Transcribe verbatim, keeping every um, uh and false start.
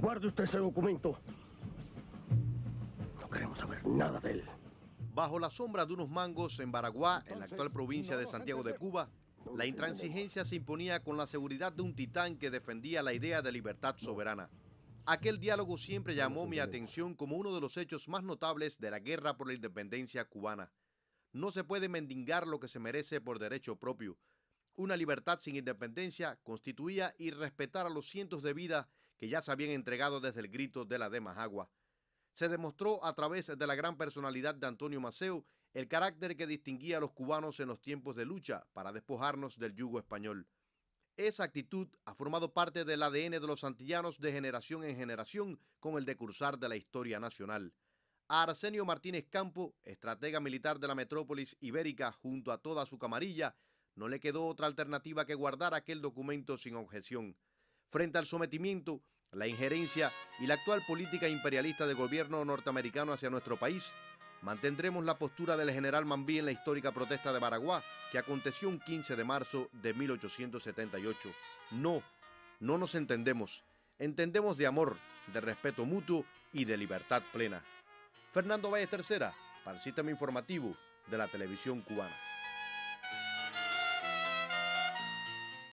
Guarde usted ese documento. No queremos saber nada de él. Bajo la sombra de unos mangos en Baraguá, en la actual provincia de Santiago de Cuba, la intransigencia se imponía con la seguridad de un titán que defendía la idea de libertad soberana. Aquel diálogo siempre llamó mi atención como uno de los hechos más notables de la guerra por la independencia cubana. No se puede mendigar lo que se merece por derecho propio. Una libertad sin independencia constituía irrespetar a los cientos de vidas que ya se habían entregado desde el grito de la de Majagua. Se demostró a través de la gran personalidad de Antonio Maceo el carácter que distinguía a los cubanos en los tiempos de lucha para despojarnos del yugo español. Esa actitud ha formado parte del A D N de los antillanos de generación en generación con el decursar de la historia nacional. A Arsenio Martínez Campo, estratega militar de la metrópolis ibérica junto a toda su camarilla, no le quedó otra alternativa que guardar aquel documento sin objeción. Frente al sometimiento, la injerencia y la actual política imperialista del gobierno norteamericano hacia nuestro país, mantendremos la postura del general Mambí en la histórica protesta de Baraguá, que aconteció un quince de marzo de mil ochocientos setenta y ocho. No, no nos entendemos. Entendemos de amor, de respeto mutuo y de libertad plena. Fernando Valles Tercera, para el Sistema Informativo de la Televisión Cubana.